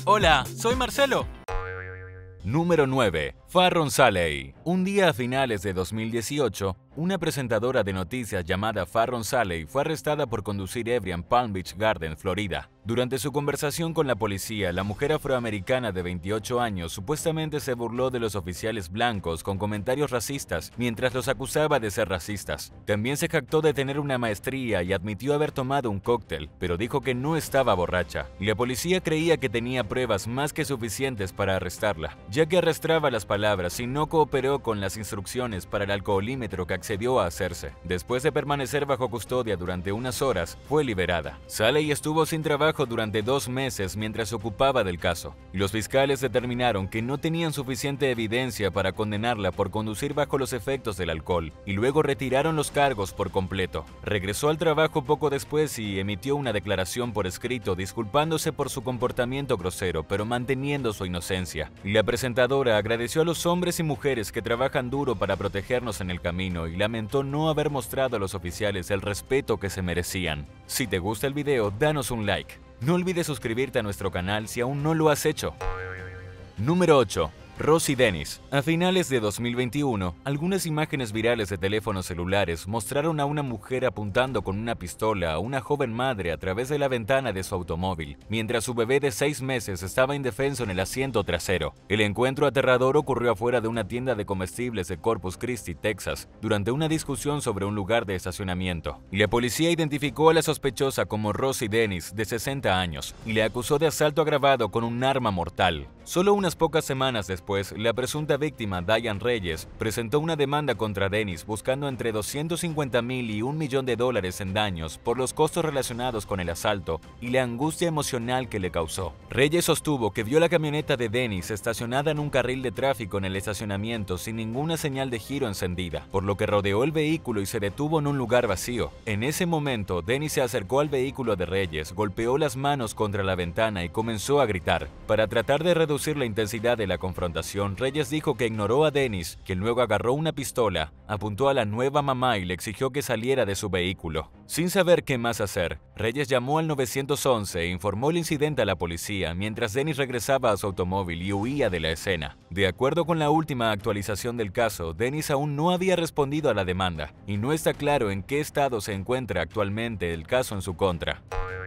Hola, soy Marcelo. Número 9. Farron Salley. Un día a finales de 2018, una presentadora de noticias llamada Farron Salley fue arrestada por conducir ebria en Palm Beach Garden, Florida. Durante su conversación con la policía, la mujer afroamericana de 28 años supuestamente se burló de los oficiales blancos con comentarios racistas mientras los acusaba de ser racistas. También se jactó de tener una maestría y admitió haber tomado un cóctel, pero dijo que no estaba borracha. La policía creía que tenía pruebas más que suficientes para arrestarla, ya que arrastraba las palabras y no cooperó con las instrucciones para el alcoholímetro que accedió a hacerse. Después de permanecer bajo custodia durante unas horas, fue liberada. Salley estuvo sin trabajo durante 2 meses mientras se ocupaba del caso, y los fiscales determinaron que no tenían suficiente evidencia para condenarla por conducir bajo los efectos del alcohol, y luego retiraron los cargos por completo. Regresó al trabajo poco después y emitió una declaración por escrito disculpándose por su comportamiento grosero, pero manteniendo su inocencia. La presentadora agradeció a los hombres y mujeres que trabajan duro para protegernos en el camino y lamentó no haber mostrado a los oficiales el respeto que se merecían. Si te gusta el video, danos un like. No olvides suscribirte a nuestro canal si aún no lo has hecho. Número 8. Rosie Dennis. A finales de 2021, algunas imágenes virales de teléfonos celulares mostraron a una mujer apuntando con una pistola a una joven madre a través de la ventana de su automóvil, mientras su bebé de 6 meses estaba indefenso en el asiento trasero. El encuentro aterrador ocurrió afuera de una tienda de comestibles de Corpus Christi, Texas, durante una discusión sobre un lugar de estacionamiento. La policía identificó a la sospechosa como Rosie Dennis, de 60 años, y le acusó de asalto agravado con un arma mortal. Solo unas pocas semanas después, la presunta víctima, Diane Reyes, presentó una demanda contra Dennis buscando entre $250,000 y $1 millón en daños por los costos relacionados con el asalto y la angustia emocional que le causó. Reyes sostuvo que vio la camioneta de Dennis estacionada en un carril de tráfico en el estacionamiento sin ninguna señal de giro encendida, por lo que rodeó el vehículo y se detuvo en un lugar vacío. En ese momento, Dennis se acercó al vehículo de Reyes, golpeó las manos contra la ventana y comenzó a gritar. Para tratar de reducir la intensidad de la confrontación, Reyes dijo que ignoró a Dennis, quien luego agarró una pistola, apuntó a la nueva mamá y le exigió que saliera de su vehículo. Sin saber qué más hacer, Reyes llamó al 911 e informó el incidente a la policía mientras Dennis regresaba a su automóvil y huía de la escena. De acuerdo con la última actualización del caso, Dennis aún no había respondido a la demanda y no está claro en qué estado se encuentra actualmente el caso en su contra.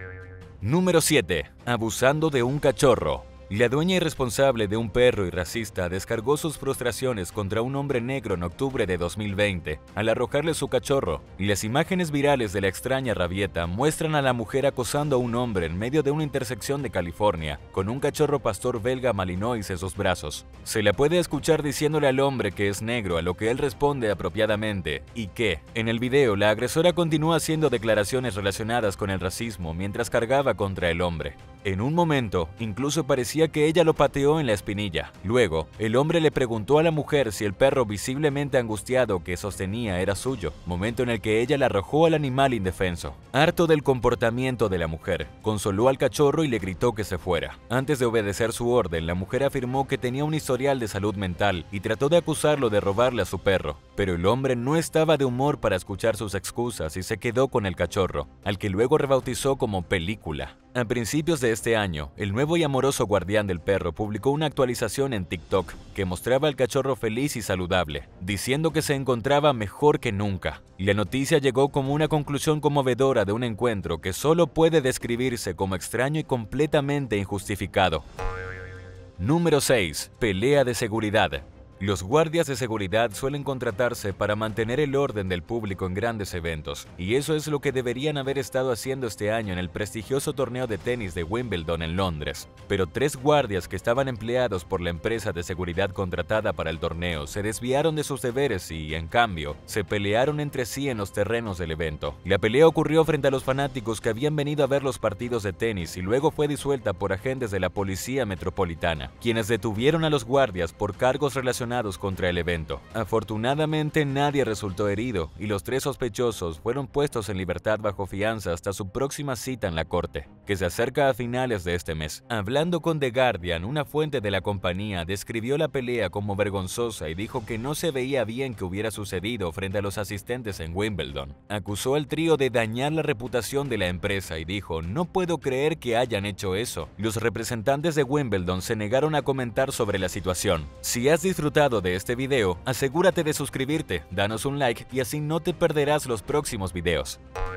Número 7. Abusando de un cachorro. La dueña irresponsable de un perro y racista descargó sus frustraciones contra un hombre negro en octubre de 2020 al arrojarle su cachorro, y las imágenes virales de la extraña rabieta muestran a la mujer acosando a un hombre en medio de una intersección de California con un cachorro pastor belga malinois en sus brazos. Se la puede escuchar diciéndole al hombre que es negro, a lo que él responde apropiadamente, y que, en el video, la agresora continúa haciendo declaraciones relacionadas con el racismo mientras cargaba contra el hombre. En un momento, incluso parecía que ella lo pateó en la espinilla. Luego, el hombre le preguntó a la mujer si el perro visiblemente angustiado que sostenía era suyo, momento en el que ella le arrojó al animal indefenso. Harto del comportamiento de la mujer, consoló al cachorro y le gritó que se fuera. Antes de obedecer su orden, la mujer afirmó que tenía un historial de salud mental y trató de acusarlo de robarle a su perro, pero el hombre no estaba de humor para escuchar sus excusas y se quedó con el cachorro, al que luego rebautizó como Película. A principios de este año, el nuevo y amoroso guardián del perro publicó una actualización en TikTok que mostraba al cachorro feliz y saludable, diciendo que se encontraba mejor que nunca. La noticia llegó como una conclusión conmovedora de un encuentro que solo puede describirse como extraño y completamente injustificado. Número 6. Pelea de seguridad. Los guardias de seguridad suelen contratarse para mantener el orden del público en grandes eventos, y eso es lo que deberían haber estado haciendo este año en el prestigioso torneo de tenis de Wimbledon en Londres. Pero 3 guardias que estaban empleados por la empresa de seguridad contratada para el torneo se desviaron de sus deberes y, en cambio, se pelearon entre sí en los terrenos del evento. La pelea ocurrió frente a los fanáticos que habían venido a ver los partidos de tenis y luego fue disuelta por agentes de la Policía Metropolitana, quienes detuvieron a los guardias por cargos relacionados contra el evento. Afortunadamente nadie resultó herido y los 3 sospechosos fueron puestos en libertad bajo fianza hasta su próxima cita en la corte. que se acerca a finales de este mes. Hablando con The Guardian, una fuente de la compañía describió la pelea como vergonzosa y dijo que no se veía bien que hubiera sucedido frente a los asistentes en Wimbledon. Acusó al trío de dañar la reputación de la empresa y dijo: "No puedo creer que hayan hecho eso". Los representantes de Wimbledon se negaron a comentar sobre la situación. Si has disfrutado de este video, asegúrate de suscribirte, danos un like y así no te perderás los próximos videos.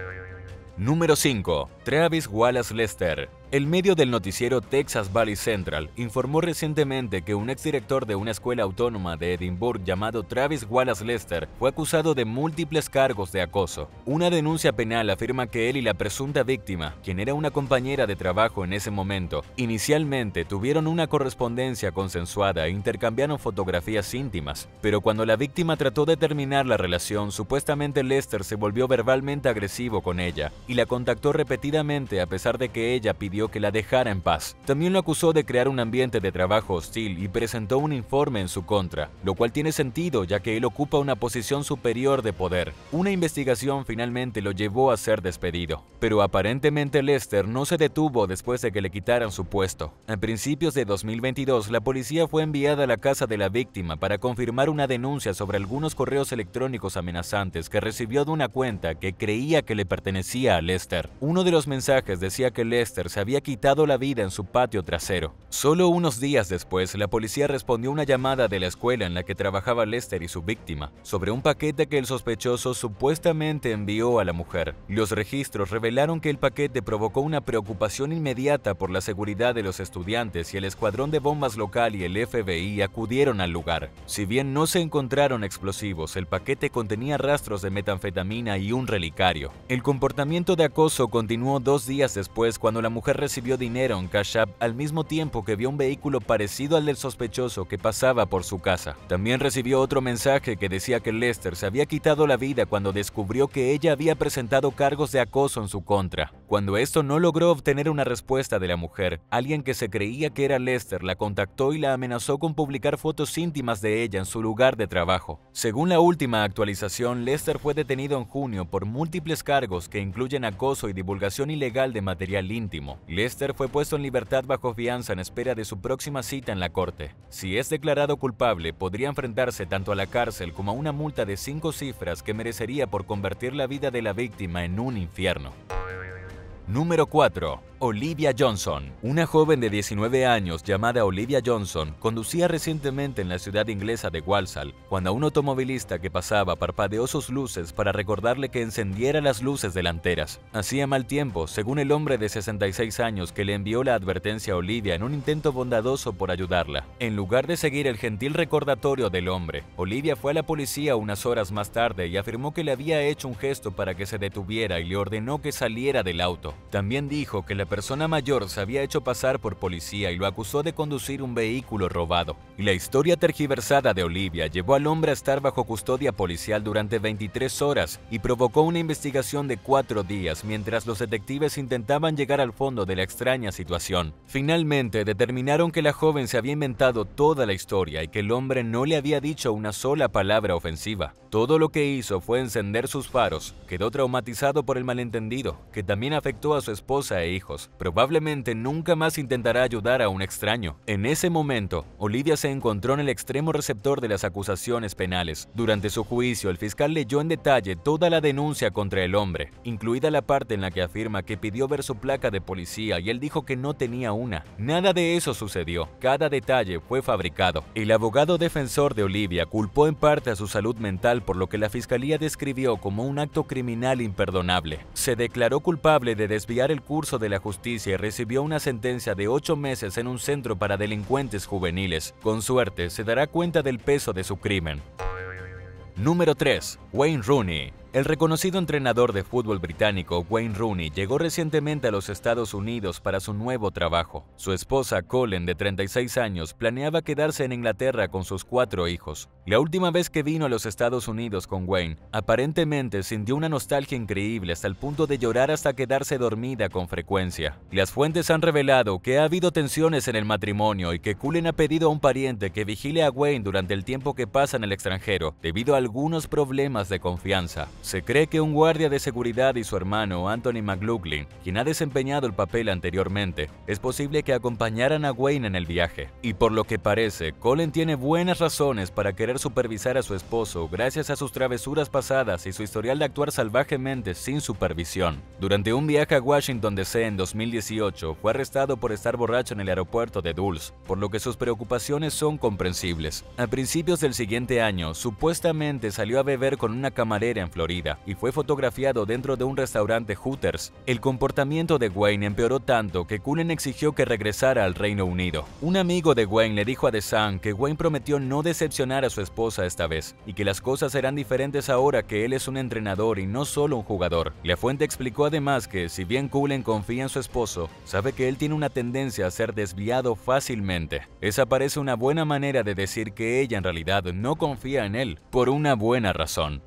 Número 5. Travis Wallace Lester. El medio del noticiero Texas Valley Central informó recientemente que un exdirector de una escuela autónoma de Edimburgo llamado Travis Wallace Lester fue acusado de múltiples cargos de acoso. Una denuncia penal afirma que él y la presunta víctima, quien era una compañera de trabajo en ese momento, inicialmente tuvieron una correspondencia consensuada e intercambiaron fotografías íntimas, pero cuando la víctima trató de terminar la relación, supuestamente Lester se volvió verbalmente agresivo con ella y la contactó repetidamente a pesar de que ella pidió que la dejara en paz. También lo acusó de crear un ambiente de trabajo hostil y presentó un informe en su contra, lo cual tiene sentido ya que él ocupa una posición superior de poder. Una investigación finalmente lo llevó a ser despedido, pero aparentemente Lester no se detuvo después de que le quitaran su puesto. A principios de 2022, la policía fue enviada a la casa de la víctima para confirmar una denuncia sobre algunos correos electrónicos amenazantes que recibió de una cuenta que creía que le pertenecía a Lester. Uno de los mensajes decía que Lester se había quitado la vida en su patio trasero. Solo unos días después, la policía respondió a una llamada de la escuela en la que trabajaba Lester y su víctima, sobre un paquete que el sospechoso supuestamente envió a la mujer. Los registros revelaron que el paquete provocó una preocupación inmediata por la seguridad de los estudiantes y el escuadrón de bombas local y el FBI acudieron al lugar. Si bien no se encontraron explosivos, el paquete contenía rastros de metanfetamina y un relicario. El comportamiento de acoso continuó 2 días después cuando la mujer recibió dinero en Cash App al mismo tiempo que vio un vehículo parecido al del sospechoso que pasaba por su casa. También recibió otro mensaje que decía que Lester se había quitado la vida cuando descubrió que ella había presentado cargos de acoso en su contra. Cuando esto no logró obtener una respuesta de la mujer, alguien que se creía que era Lester la contactó y la amenazó con publicar fotos íntimas de ella en su lugar de trabajo. Según la última actualización, Lester fue detenido en junio por múltiples cargos que incluyen acoso y divulgación ilegal de material íntimo. Lester fue puesto en libertad bajo fianza en espera de su próxima cita en la corte. Si es declarado culpable, podría enfrentarse tanto a la cárcel como a una multa de 5 cifras que merecería por convertir la vida de la víctima en un infierno. Número 4. Olivia Johnson. Una joven de 19 años llamada Olivia Johnson conducía recientemente en la ciudad inglesa de Walsall cuando un automovilista que pasaba parpadeó sus luces para recordarle que encendiera las luces delanteras. Hacía mal tiempo, según el hombre de 66 años que le envió la advertencia a Olivia en un intento bondadoso por ayudarla. En lugar de seguir el gentil recordatorio del hombre, Olivia fue a la policía unas horas más tarde y afirmó que le había hecho un gesto para que se detuviera y le ordenó que saliera del auto. También dijo que la persona mayor se había hecho pasar por policía y lo acusó de conducir un vehículo robado. Y la historia tergiversada de Olivia llevó al hombre a estar bajo custodia policial durante 23 horas y provocó una investigación de 4 días mientras los detectives intentaban llegar al fondo de la extraña situación. Finalmente determinaron que la joven se había inventado toda la historia y que el hombre no le había dicho una sola palabra ofensiva. Todo lo que hizo fue encender sus faros. Quedó traumatizado por el malentendido, que también afectó a su esposa e hijos. Probablemente nunca más intentará ayudar a un extraño. En ese momento, Olivia se encontró en el extremo receptor de las acusaciones penales. Durante su juicio, el fiscal leyó en detalle toda la denuncia contra el hombre, incluida la parte en la que afirma que pidió ver su placa de policía y él dijo que no tenía una. Nada de eso sucedió. Cada detalle fue fabricado. El abogado defensor de Olivia culpó en parte a su salud mental por lo que la fiscalía describió como un acto criminal imperdonable. Se declaró culpable de desviar el curso de la justicia y recibió una sentencia de 8 meses en un centro para delincuentes juveniles. Con suerte, se dará cuenta del peso de su crimen. Número 3. Wayne Rooney. El reconocido entrenador de fútbol británico Wayne Rooney llegó recientemente a los Estados Unidos para su nuevo trabajo. Su esposa Colin, de 36 años, planeaba quedarse en Inglaterra con sus 4 hijos. La última vez que vino a los Estados Unidos con Wayne, aparentemente sintió una nostalgia increíble hasta el punto de llorar hasta quedarse dormida con frecuencia. Las fuentes han revelado que ha habido tensiones en el matrimonio y que Cullen ha pedido a un pariente que vigile a Wayne durante el tiempo que pasa en el extranjero, debido a algunos problemas de confianza. Se cree que un guardia de seguridad y su hermano Anthony McLaughlin, quien ha desempeñado el papel anteriormente, es posible que acompañaran a Wayne en el viaje. Y por lo que parece, Colin tiene buenas razones para querer supervisar a su esposo gracias a sus travesuras pasadas y su historial de actuar salvajemente sin supervisión. Durante un viaje a Washington DC en 2018, fue arrestado por estar borracho en el aeropuerto de Dulles, por lo que sus preocupaciones son comprensibles. A principios del siguiente año, supuestamente salió a beber con una camarera en Florida y fue fotografiado dentro de un restaurante Hooters. El comportamiento de Wayne empeoró tanto que Cullen exigió que regresara al Reino Unido. Un amigo de Wayne le dijo a The Sun que Wayne prometió no decepcionar a su esposa esta vez y que las cosas serán diferentes ahora que él es un entrenador y no solo un jugador. La fuente explicó además que, si bien Cullen confía en su esposo, sabe que él tiene una tendencia a ser desviado fácilmente. Esa parece una buena manera de decir que ella en realidad no confía en él, por una buena razón.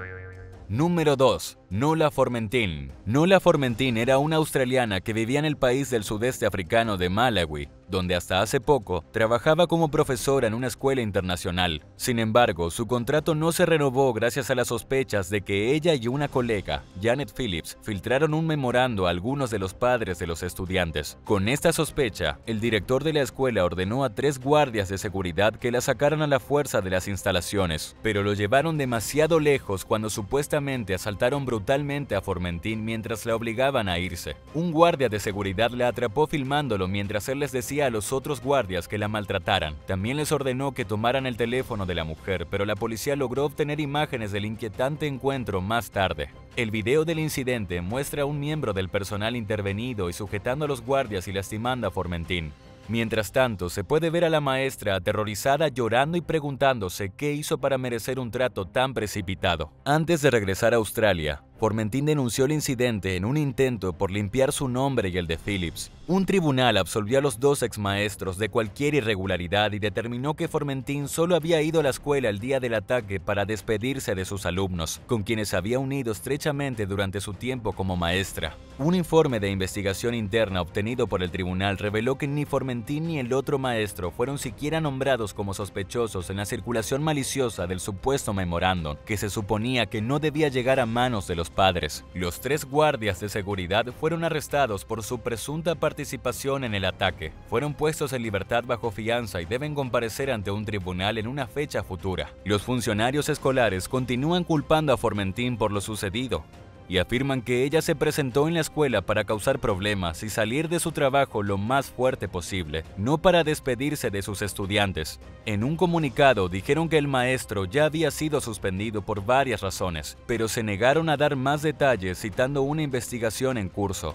Número 2. Nola Formentin. Nola Formentin era una australiana que vivía en el país del sudeste africano de Malawi, donde hasta hace poco trabajaba como profesora en una escuela internacional. Sin embargo, su contrato no se renovó gracias a las sospechas de que ella y una colega, Janet Phillips, filtraron un memorando a algunos de los padres de los estudiantes. Con esta sospecha, el director de la escuela ordenó a 3 guardias de seguridad que la sacaran a la fuerza de las instalaciones, pero lo llevaron demasiado lejos cuando supuestamente asaltaron brutalmente a Formentin mientras la obligaban a irse. Un guardia de seguridad la atrapó filmándolo mientras él les decía a los otros guardias que la maltrataran. También les ordenó que tomaran el teléfono de la mujer, pero la policía logró obtener imágenes del inquietante encuentro más tarde. El video del incidente muestra a un miembro del personal intervenido y sujetando a los guardias y lastimando a Formentin. Mientras tanto, se puede ver a la maestra aterrorizada llorando y preguntándose qué hizo para merecer un trato tan precipitado. Antes de regresar a Australia, Formentin denunció el incidente en un intento por limpiar su nombre y el de Phillips. Un tribunal absolvió a los 2 exmaestros de cualquier irregularidad y determinó que Formentin solo había ido a la escuela el día del ataque para despedirse de sus alumnos, con quienes había unido estrechamente durante su tiempo como maestra. Un informe de investigación interna obtenido por el tribunal reveló que ni Formentin ni el otro maestro fueron siquiera nombrados como sospechosos en la circulación maliciosa del supuesto memorándum, que se suponía que no debía llegar a manos de los padres. Los 3 guardias de seguridad fueron arrestados por su presunta participación en el ataque. Fueron puestos en libertad bajo fianza y deben comparecer ante un tribunal en una fecha futura. Los funcionarios escolares continúan culpando a Formentin por lo sucedido y afirman que ella se presentó en la escuela para causar problemas y salir de su trabajo lo más fuerte posible, no para despedirse de sus estudiantes. En un comunicado dijeron que el maestro ya había sido suspendido por varias razones, pero se negaron a dar más detalles citando una investigación en curso.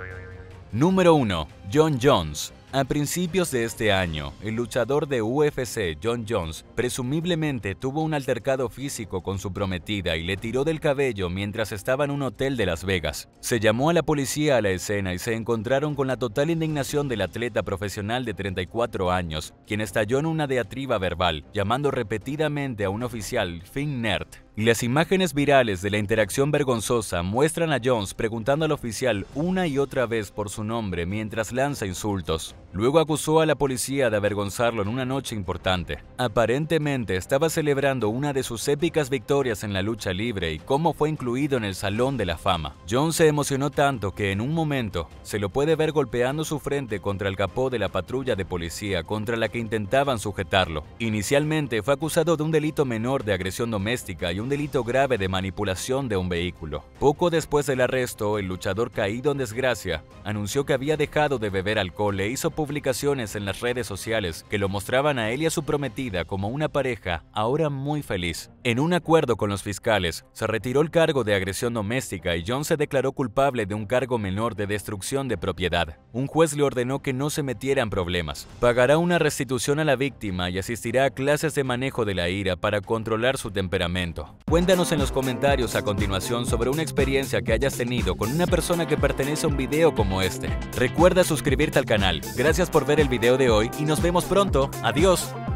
Número 1. Jon Jones. A principios de este año, el luchador de UFC Jon Jones presumiblemente tuvo un altercado físico con su prometida y le tiró del cabello mientras estaba en un hotel de Las Vegas. Se llamó a la policía a la escena y se encontraron con la total indignación del atleta profesional de 34 años, quien estalló en una diatriba verbal, llamando repetidamente a un oficial Finn Nerd. Y las imágenes virales de la interacción vergonzosa muestran a Jones preguntando al oficial una y otra vez por su nombre mientras lanza insultos. Luego acusó a la policía de avergonzarlo en una noche importante. Aparentemente estaba celebrando una de sus épicas victorias en la lucha libre y cómo fue incluido en el Salón de la Fama. Jones se emocionó tanto que en un momento se lo puede ver golpeando su frente contra el capó de la patrulla de policía contra la que intentaban sujetarlo. Inicialmente fue acusado de un delito menor de agresión doméstica y un delito grave de manipulación de un vehículo. Poco después del arresto, el luchador caído en desgracia anunció que había dejado de beber alcohol e hizo publicaciones en las redes sociales que lo mostraban a él y a su prometida como una pareja ahora muy feliz. En un acuerdo con los fiscales, se retiró el cargo de agresión doméstica y Jones se declaró culpable de un cargo menor de destrucción de propiedad. Un juez le ordenó que no se metiera en problemas. Pagará una restitución a la víctima y asistirá a clases de manejo de la ira para controlar su temperamento. Cuéntanos en los comentarios a continuación sobre una experiencia que hayas tenido con una persona que pertenece a un video como este. Recuerda suscribirte al canal. Gracias por ver el video de hoy y nos vemos pronto. Adiós.